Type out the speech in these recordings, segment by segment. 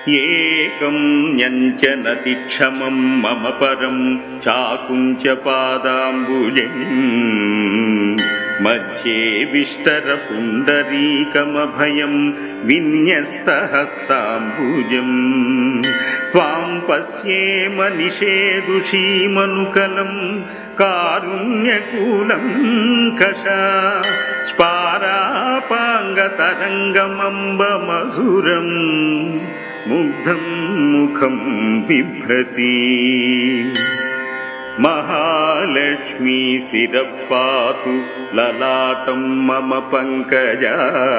एकं न्यञ्चनतिक्षमं मम परं चाकुञ्चपादाम्बुजम् मध्ये विष्टरपुण्डरीकमभयं विन्यस्तहस्ताम्बुजम् त्वां पश्येम निषेदुषीमनुकलं कारुण्यकूलं कषा स्पारापाङ्गतरङ्गमम्बमधुरम् मुग्धं मुखं बिभ्रति महालक्ष्मी शिरपातु ललाटं मम पङ्कजा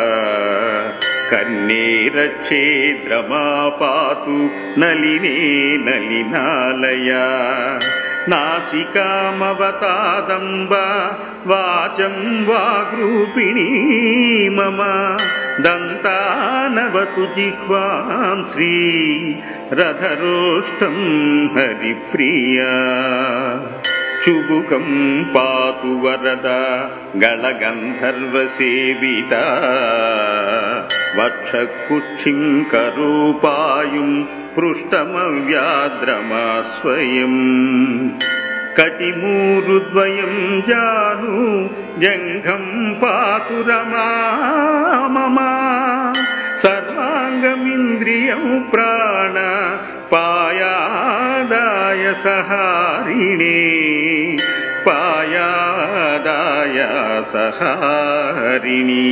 कर्णे रक्षेद्रमा पातु नलिने नलिनालया नासिकामवतादम्बा वाचं वाग्रूपिणी मम दन्तानवतु जिह्वां श्रीरधरोष्टं हरिप्रिया चुबुकं पातु वरदा गलगन्धर्वसेविता वक्षकुक्षिं करोपायुं पृष्ठमव्याद्रमा स्वयम् कटिमूरुद्वयं जानु जङ्घं पातु रमा मम सर्वाङ्गमिन्द्रियं प्राण पायादाय सहारिणे पायादाय सहारिणी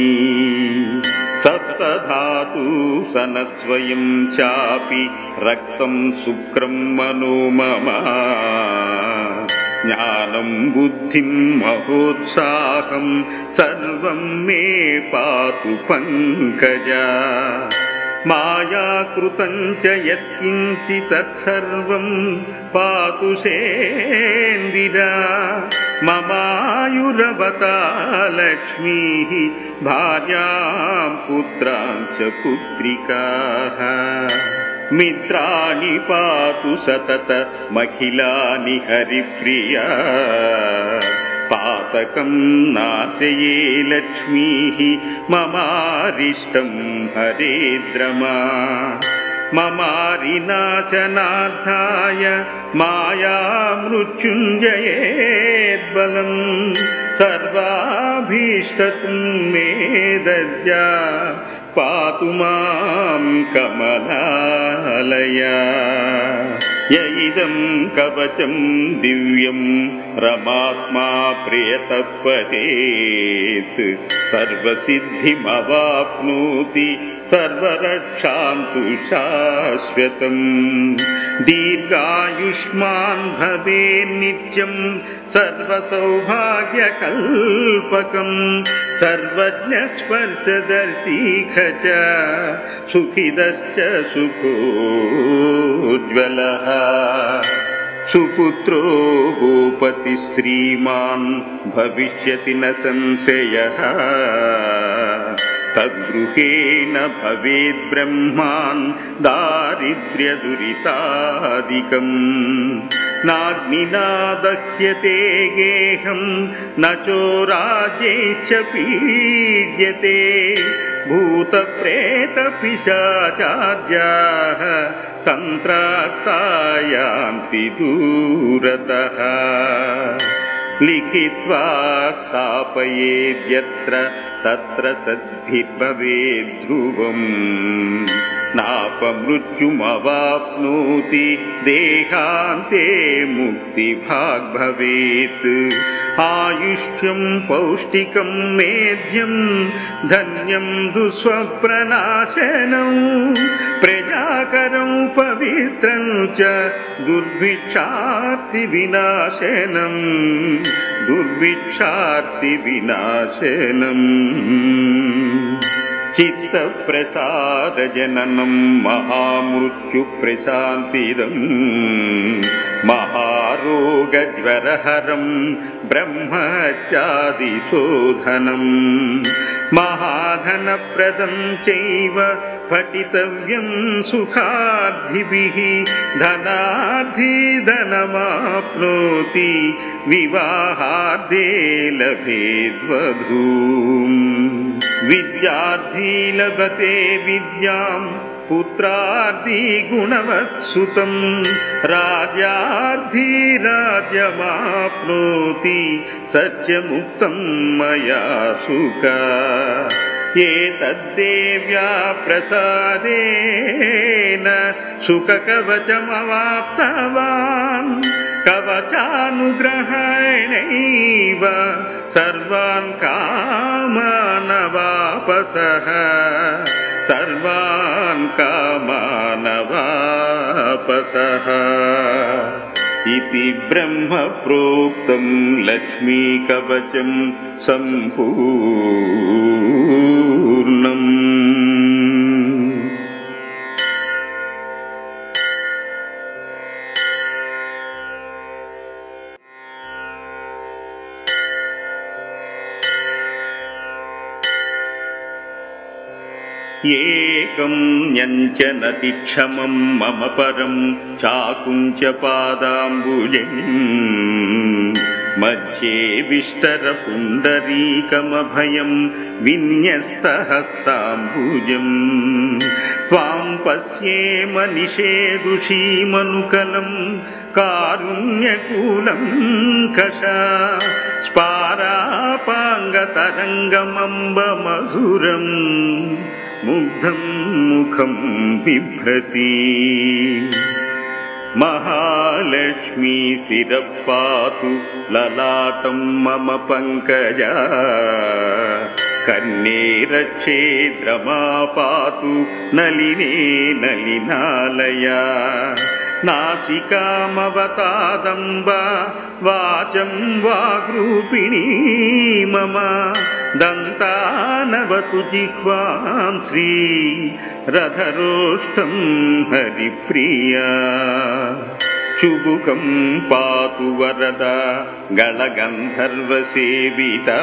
सप्तधातु सनस्वयं चापि रक्तं शुक्रं मनो मम ज्ञानं बुद्धिं महोत्साहं सर्वं मे पातु पङ्कजा मायाकृतं च यत्किञ्चित् तत्सर्वं पातु सेन्दिरा ममायुरवता लक्ष्मीः भार्यां पुत्रां च पुत्रिकाः मित्राणि पातु सततमखिलानि हरिप्रिया पातकं नाशये लक्ष्मीः ममारिष्टं हरेद्रमा ममारिनाशनार्थाय मायामृत्युञ्जयेद्बलं सर्वाभीष्टं मे दद्या पातु मां कमलालया य इदं कवचं दिव्यं रमात्मा प्रियतः पठेत् सर्वसिद्धिमवाप्नोति सर्वरक्षान्तु शाश्वतम् दीर्घायुष्मान् भवेन्नित्यं सर्वसौभाग्यकल्पकम् सर्वज्ञस्पर्शदर्शी च सुखिदश्च सुखोज्ज्वलः सुपुत्रो गोपति श्रीमान् भविष्यति न संशयः तद्गृहेण भवेद् ब्रह्मान् दारिद्र्यदुरितादिकम् नाग्निना दह्यते गेहं न चोराज्यैश्च पीड्यते भूतप्रेतपिशाचाद्याः सन्त्रास्तायान्ति दूरतः लिखित्वा स्थापयेद्यत्र तत्र सद्भिर्भवेद् ध्रुवम् नापमृत्युमवाप्नोति देहान्ते मुक्तिभाग् भवेत् आयुष्यं पौष्टिकं मेध्यं धन्यं दुःस्वप्ननाशनं प्रजाकरं पवित्रं च दुर्भिक्षार्तिविनाशनं दुर्भिक्षार्तिविनाशनम् चित्तप्रसादजननं महामृत्युप्रशान्तिदम् महारोगज्वरहरं ब्रह्मचादिशोधनम् महाधनप्रदं चैव पठितव्यं सुखार्थिभिः धनार्थी धनमाप्नोति विवाहार्थे लभेद्वधूम् विद्यार्थी लभते विद्यां पुत्रार्धी गुणवत्सुतं राजार्धी राज्यमाप्नोति सत्यमुक्तं मया सुखा एतद्देव्या प्रसादेन सुखकवचमवाप्तवान् कवचानुग्रहेणैव सर्वान् कामानवापसः सर्वान् कामानवापसः इति ब्रह्म प्रोक्तं लक्ष्मीकवचं सम्पूर्णम्। एकं न्यञ्चनतिक्षमं मम परं चाकुञ्चपादाम्बुजम् मध्ये विष्टरपुण्डरीकमभयं विन्यस्तहस्ताम्बुजम् त्वां पश्येम निषेदुषीमनुकलं कारुण्यकूलं कषा स्पारापाङ्गतरङ्गमम्बमधुरम् मुग्धं मुखं बिभ्रति महालक्ष्मी शिरपातु ललाटं मम पङ्कजा कर्णे रक्षेद्रमा पातु नलिने नलिनालया नासिकामवतादम्बा वाचं वाग्रूपिणी मम दन्तानवतु जिह्वां श्री रथरोष्ठं हरिप्रिया चुबुकं पातु वरदा गणगन्धर्वसेविता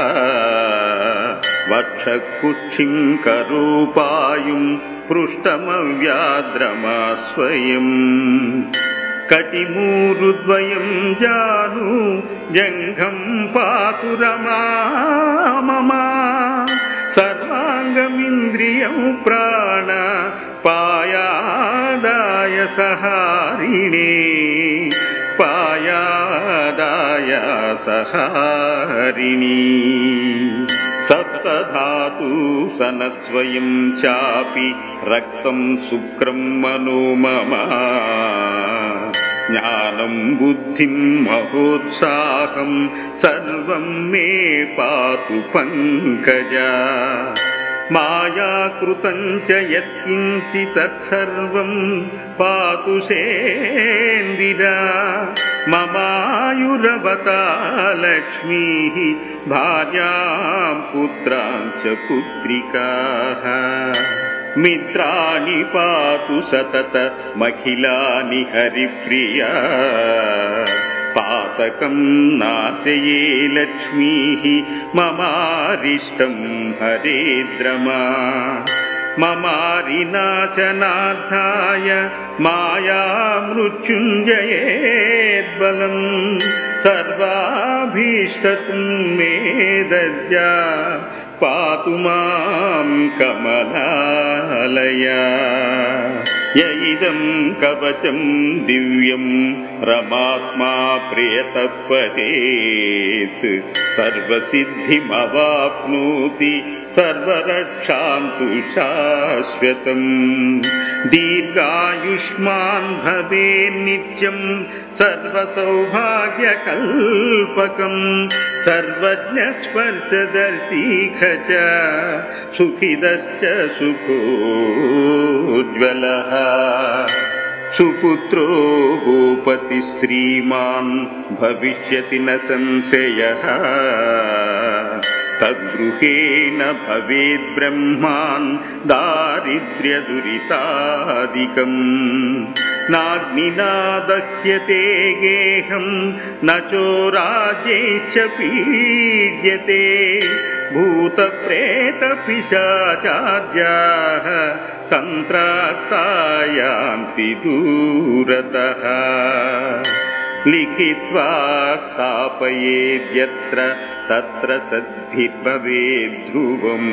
वक्षकुक्षिं करोपायुं पृष्ठमव्याद्रमा स्वयम् कटिमूरुद्वयं जानु जङ्घं पातु रमा मम सर्वाङ्गमिन्द्रियं प्राण पायादाय सहारिणे पायादाय सहारिणी सप्तधातु सनस्वयं चापि रक्तं शुक्रं मनो मम ज्ञानं बुद्धिं महोत्साहं सर्वं मे पातु पङ्कजा मायाकृतं च यत्किञ्चित् तत्सर्वं पातु सेन्दिरा ममायुरवता लक्ष्मीः भार्यां पुत्रां च पुत्रिकाः मित्राणि पातु सततमखिलानि हरिप्रिया पातकं नाशये लक्ष्मीः ममारिष्टं हरेद्रमा ममारिनाशनार्थाय मायामृत्युञ्जयेद्बलं सर्वाभीष्टं मे दद्या पातु मां कमलालया य इदं कवचं दिव्यं रमात्मा प्रियतः पठेत् सर्वसिद्धिमवाप्नोति सर्वरक्षान्तु शाश्वतम् दीर्घायुष्मान् भवेन्नित्यं सर्वसौभाग्यकल्पकम् सर्वज्ञस्पर्शदर्शी च सुखिदश्च सुखोज्ज्वलः सुपुत्रो गोपति श्रीमान् भविष्यति न संशयः तद्गृहेण भवेद् ब्रह्मान् दारिद्र्यदुरितादिकम् नाग्निना दह्यते गेहं न चोराज्यैश्च पीड्यते भूतप्रेतपिशाचाद्याः सन्त्रास्ता यान्ति दूरतः लिखित्वा स्थापयेद्यत्र तत्र सद्भिर्भवेद्ध्रुवम्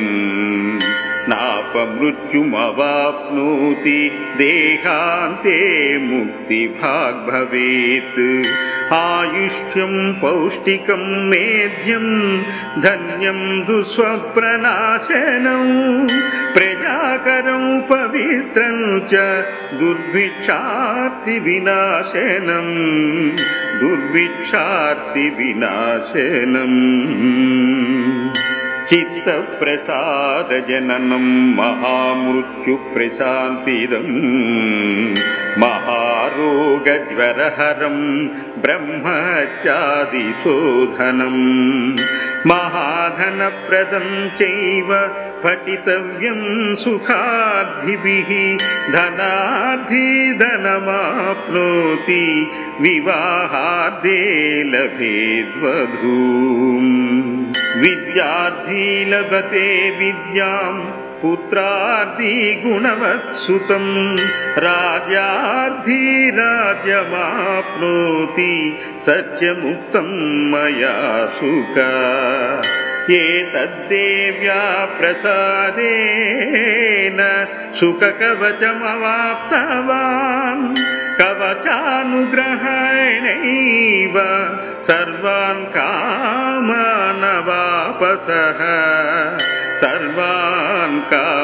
नापमृत्युमवाप्नोति देहान्ते मुक्तिभाग् भवेत् आयुष्यं पौष्टिकं मेध्यं धन्यं दुःस्वप्ननाशनं प्रजाकरं पवित्रं च दुर्भिक्षार्तिविनाशनं चित्तप्रसादजननं महामृत्युप्रशान्तिदम् महारोगज्वरहरं ब्रह्मचादिशोधनम् महाधनप्रदं चैव पठितव्यं सुखार्थिभिः धनार्थी धनमाप्नोति विवाहार्थे लभेद्वधूम् विद्यार्थी लभते विद्यां पुत्रार्थी गुणवत्सुतं राज्यार्थी राज्यमाप्नोति सत्यमुक्तं मया सुखा एतद्देव्या प्रसादेन सुखकवचमवाप्तवान् कवचानुग्रहेणैव सर्वान् कामानवापसः सर्वान्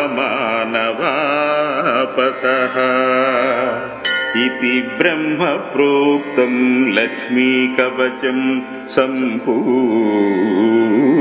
कामानवापसः इति ब्रह्म प्रोक्तं लक्ष्मीकवचं सम्पूर्णम्।